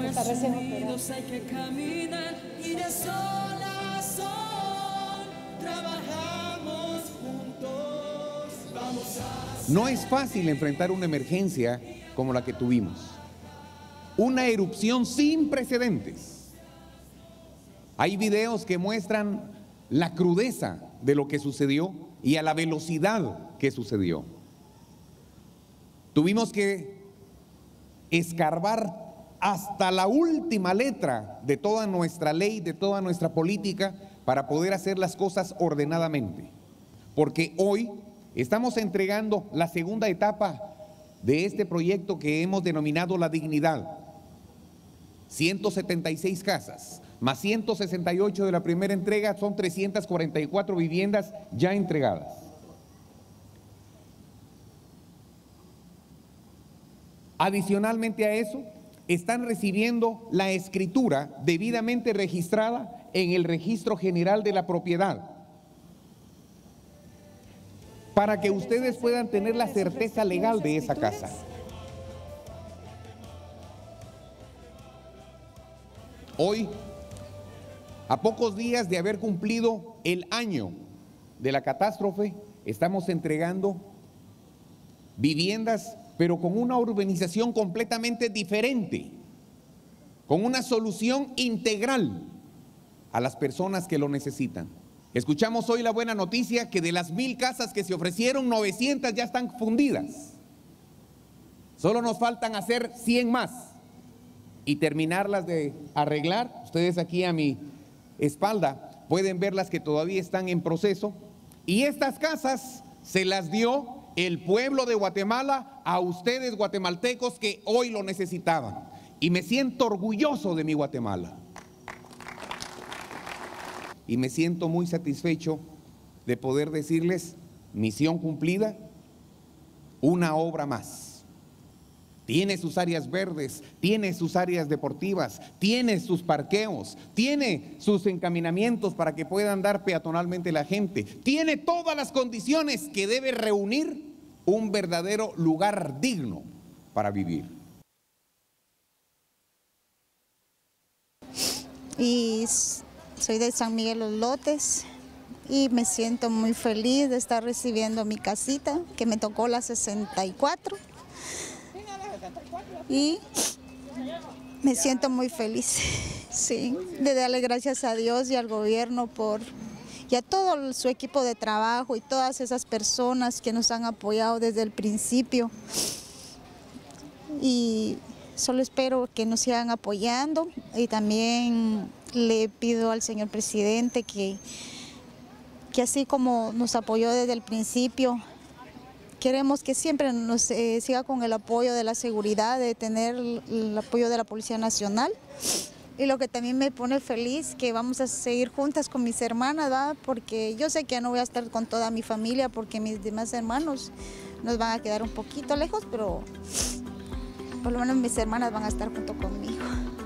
está recién operado. Hay que caminar y de sol a sol trabajamos juntos. Vamos a... No es fácil enfrentar una emergencia como la que tuvimos. Una erupción sin precedentes. Hay videos que muestran la crudeza de lo que sucedió y a la velocidad que sucedió. Tuvimos que escarbar hasta la última letra de toda nuestra ley, de toda nuestra política, para poder hacer las cosas ordenadamente. Porque hoy estamos entregando la segunda etapa de este proyecto que hemos denominado La Dignidad. 176 casas, más 168 de la primera entrega, son 344 viviendas ya entregadas. Adicionalmente a eso, están recibiendo la escritura debidamente registrada en el Registro General de la Propiedad, para que ustedes puedan tener la certeza legal de esa casa. Hoy, a pocos días de haber cumplido el año de la catástrofe, estamos entregando viviendas, pero con una urbanización completamente diferente, con una solución integral a las personas que lo necesitan. Escuchamos hoy la buena noticia que de las 1000 casas que se ofrecieron, 900 ya están fundidas. Solo nos faltan hacer 100 más y terminarlas de arreglar. Ustedes aquí a mi espalda pueden ver las que todavía están en proceso. Y estas casas se las dio el pueblo de Guatemala a ustedes guatemaltecos que hoy lo necesitaban. Y me siento orgulloso de mi Guatemala. Y me siento muy satisfecho de poder decirles: misión cumplida, una obra más. Tiene sus áreas verdes, tiene sus áreas deportivas, tiene sus parqueos, tiene sus encaminamientos para que pueda andar peatonalmente la gente, tiene todas las condiciones que debe reunir un verdadero lugar digno para vivir. Y soy de San Miguel Los Lotes y me siento muy feliz de estar recibiendo mi casita, que me tocó la 64. Y me siento muy feliz, sí, de darle gracias a Dios y al gobierno y a todo su equipo de trabajo y todas esas personas que nos han apoyado desde el principio. Y solo espero que nos sigan apoyando y también le pido al señor presidente que así como nos apoyó desde el principio, queremos que siempre nos siga con el apoyo de la seguridad, de tener el apoyo de la Policía Nacional. Y lo que también me pone feliz, que vamos a seguir juntas con mis hermanas, ¿verdad? Porque yo sé que ya no voy a estar con toda mi familia, porque mis demás hermanos nos van a quedar un poquito lejos, pero por lo menos mis hermanas van a estar junto conmigo.